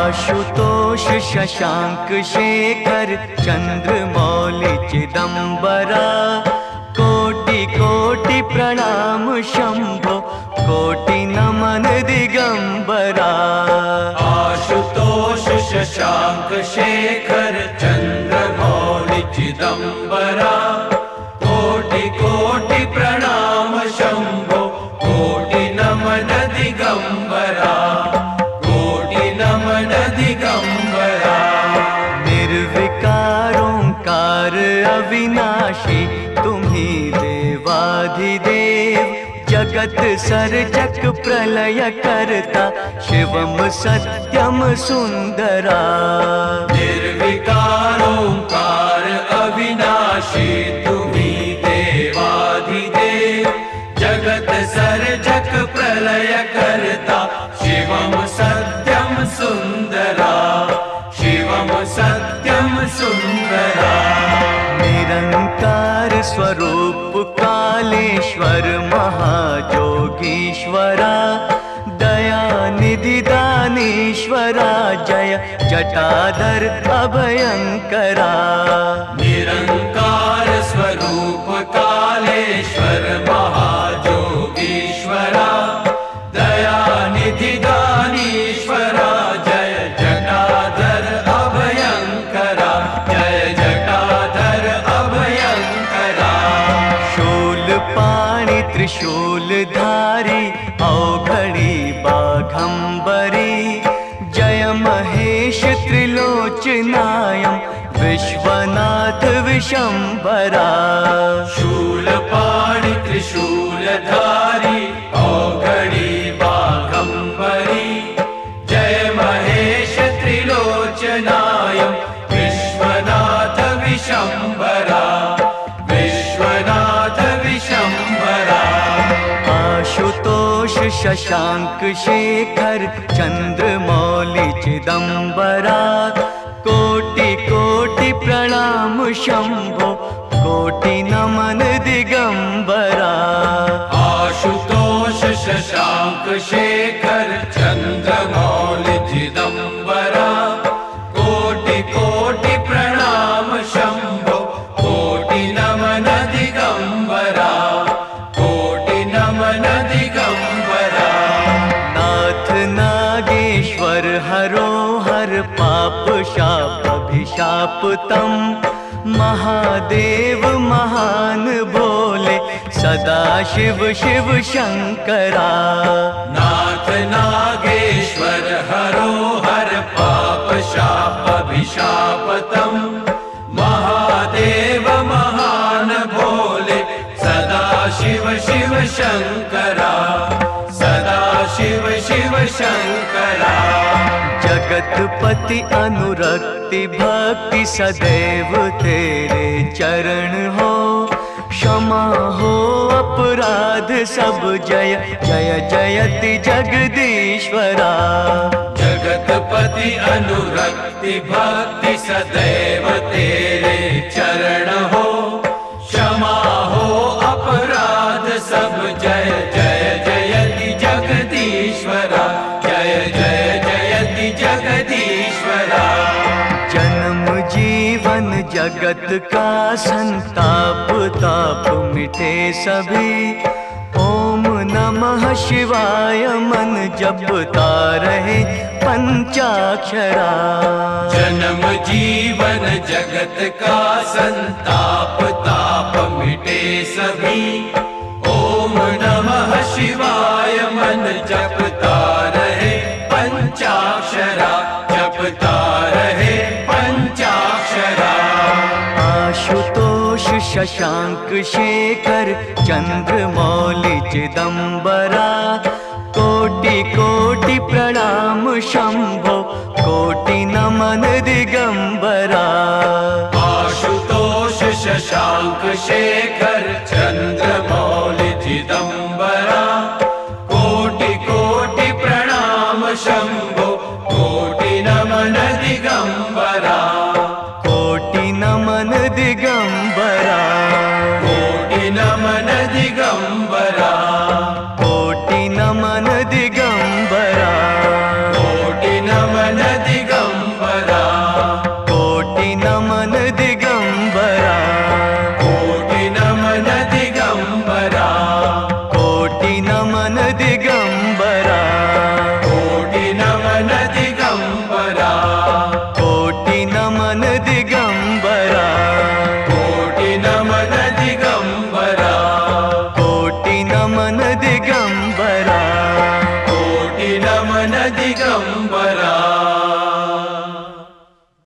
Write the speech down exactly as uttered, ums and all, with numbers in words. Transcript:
आशुतोष शशांक शेखर चंद्रमौलि चिदंबरा, कोटि कोटि प्रणाम शंभो, कोटि नमन दिगंबरा। आशुतोष शशांक शेखर चंद्रमौलि चिदंबरा, कोटि कोटि प्रणाम शंभो, कोटि नमन दिगंबरा, कोटि नमन दिगंबरा। निर्विकार ओंकार अविनाशी, तुम्ही देवाधिदेव, जगत सर्जक प्रलय करता, शिवम सत्यम सुंदरा। निर्विकार ओंकार अविनाशी, तुम्ही देवाधिदेव, जगत सर्जक प्रलय करता, शिवम सत्यम सुंदरा, शिवम सत्यम सुंदरा। निरंकार स्वरूप कालेश्वर महाजोगीश्वरा, दयानिधि दानीश्वरा, जय जटाधर अभयंकरा। निरंकार स्वरूप कालेश्वर महाजोगीश्वरा, दयानिधि दानीश्वरा, जय जटाधर अभयंकरा, जय जटाधर अभयंकरा। शूलपाणि त्रिशूलधारी, अवघड़ी बाघंबरी, जय महेश त्रिलोचनायं, विश्वनाथ विशंभरा। शूलपाणि त्रिशूलधारी, अवघड़ी बाघंबरी, जय महेश त्रिलोचनायं, विश्वनाथ विशंभरा, विश्वनाथ विशंभरा। आशुतोष शशांक शेखर चंद्रमौलि चिदंबरा, कोटि कोटि प्रणाम शंभो, कोटि नमन दिगंबरा। आशुतोष शशांक शेखर चंद्रमौलि चिदंबरा, कोटि कोटि प्रणाम शंभो, कोटि नमन दिगंबरा, कोटि नमन दिगंबरा। नाथ नागेश्वर हरो हर, पाप शाप अभिशाप तम, महादेव महान भोले, सदा शिव शिव शंकरा। नाथ नागेश्वर हरो हर, पाप शाप अभिशाप तम, महादेव महान भोले, सदा शिव शिव शंकरा, सदा शिव शिव शंकरा। जगतपति अनुरक्ति भक्ति सदैव तेरे चरण हो, क्षमा हो अपराध सब, जय जय जयति जगदीश्वरा। जगतपति अनुरक्ति भक्ति सदैव तेरे चरण हो, क्षमा हो अपराध सब, जय जय जयति जगदीश्वरा, जय जय जयति जगदीश्वरा। जन्म जीवन जगत का संताप, ताप मिटे सभी, ओम नमः शिवाय मन जपता रहे पंचाक्षरा। जन्म जीवन जगत का संताप, ताप मिटे सभी, ओम नमः शिवाय मन जपता रहे पंचाक्षरा, जपता रहे पंचाक्षरा। आशुतोष शशांक शेखर चंद्रमौलि चिदंबरा, कोटि कोटि प्रणाम शंभो, कोटि नमन दिगंबरा। आशुतोष शशांक शेखर चंद्रमौलि चिदंबरा, कोटि कोटि प्रणाम शंभो,